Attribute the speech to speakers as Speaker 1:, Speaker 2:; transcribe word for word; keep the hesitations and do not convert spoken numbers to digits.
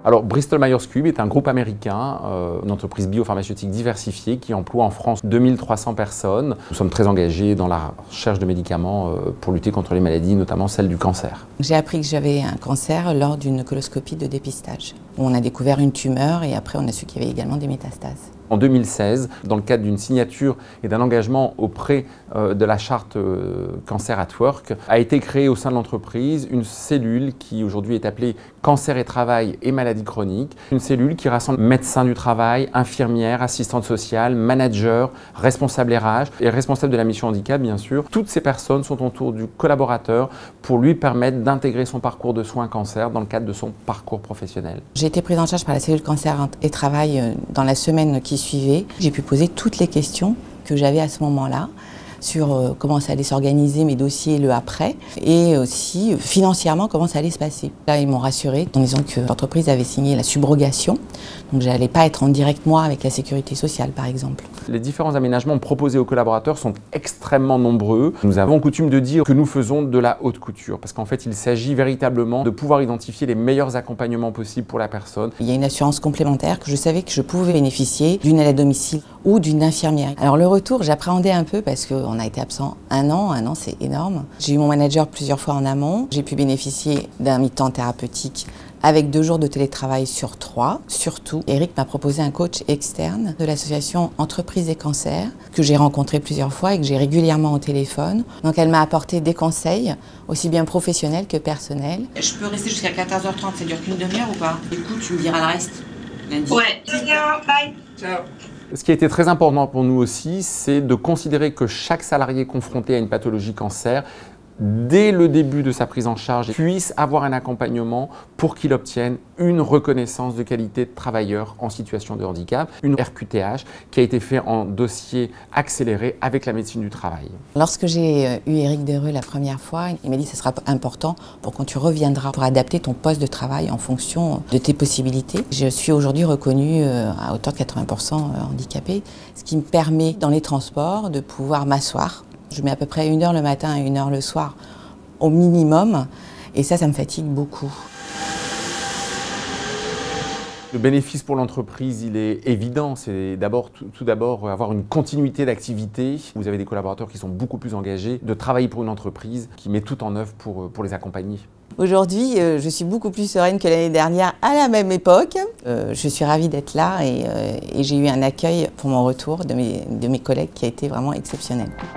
Speaker 1: Alors Bristol Myers Squibb est un groupe américain, euh, une entreprise biopharmaceutique diversifiée qui emploie en France deux mille trois cents personnes. Nous sommes très engagés dans la recherche de médicaments euh, pour lutter contre les maladies, notamment celle du cancer.
Speaker 2: J'ai appris que j'avais un cancer lors d'une coloscopie de dépistage. On a découvert une tumeur et après on a su qu'il y avait également des métastases.
Speaker 1: En deux mille seize, dans le cadre d'une signature et d'un engagement auprès euh, de la charte euh, Cancer at Work, a été créée au sein de l'entreprise une cellule qui aujourd'hui est appelée Cancer et Travail et Maladies Chroniques. Une cellule qui rassemble médecins du travail, infirmières, assistantes sociales, managers, responsables R H et responsables de la mission handicap bien sûr. Toutes ces personnes sont autour du collaborateur pour lui permettre d'intégrer son parcours de soins cancer dans le cadre de son parcours professionnel.
Speaker 2: J'ai été prise en charge par la cellule Cancer et Travail dans la semaine qui suivait. J'ai pu poser toutes les questions que j'avais à ce moment-là sur euh, comment ça allait s'organiser, mes dossiers, le après, et aussi euh, financièrement comment ça allait se passer. Là, ils m'ont rassurée en disant que l'entreprise avait signé la subrogation, donc je n'allais pas être en direct moi avec la sécurité sociale par exemple.
Speaker 1: Les différents aménagements proposés aux collaborateurs sont extrêmement nombreux. Nous avons coutume de dire que nous faisons de la haute couture, parce qu'en fait il s'agit véritablement de pouvoir identifier les meilleurs accompagnements possibles pour la personne.
Speaker 2: Il y a une assurance complémentaire que je savais que je pouvais bénéficier d'une aide à domicile ou d'une infirmière. Alors le retour, j'appréhendais un peu parce qu'on a été absent un an, un an c'est énorme. J'ai eu mon manager plusieurs fois en amont, j'ai pu bénéficier d'un mi-temps thérapeutique avec deux jours de télétravail sur trois. Surtout, Eric m'a proposé un coach externe de l'association Entreprises et Cancer que j'ai rencontré plusieurs fois et que j'ai régulièrement au téléphone. Donc elle m'a apporté des conseils, aussi bien professionnels que personnels.
Speaker 3: Je peux rester jusqu'à quatorze heures trente, ça dure qu'une demi-heure ou pas? Du coup, tu me diras le reste lundi.
Speaker 4: Ouais. Bye.
Speaker 3: Ciao.
Speaker 1: Ce qui a été très important pour nous aussi, c'est de considérer que chaque salarié confronté à une pathologie cancer, dès le début de sa prise en charge, puisse avoir un accompagnement pour qu'il obtienne une reconnaissance de qualité de travailleur en situation de handicap, une R Q T H qui a été fait en dossier accéléré avec la médecine du travail.
Speaker 2: Lorsque j'ai eu Eric Dereux la première fois, il m'a dit que ce sera important pour quand tu reviendras pour adapter ton poste de travail en fonction de tes possibilités. Je suis aujourd'hui reconnue à hauteur de quatre-vingts pour cent handicapée, ce qui me permet dans les transports de pouvoir m'asseoir. Je mets à peu près une heure le matin et une heure le soir au minimum et ça, ça me fatigue beaucoup.
Speaker 1: Le bénéfice pour l'entreprise, il est évident. C'est d'abord, tout, tout d'abord avoir une continuité d'activité. Vous avez des collaborateurs qui sont beaucoup plus engagés de travailler pour une entreprise qui met tout en œuvre pour, pour les accompagner.
Speaker 2: Aujourd'hui, euh, je suis beaucoup plus sereine que l'année dernière à la même époque. Euh, je suis ravie d'être là et, euh, et j'ai eu un accueil pour mon retour de mes, de mes collègues qui a été vraiment exceptionnel.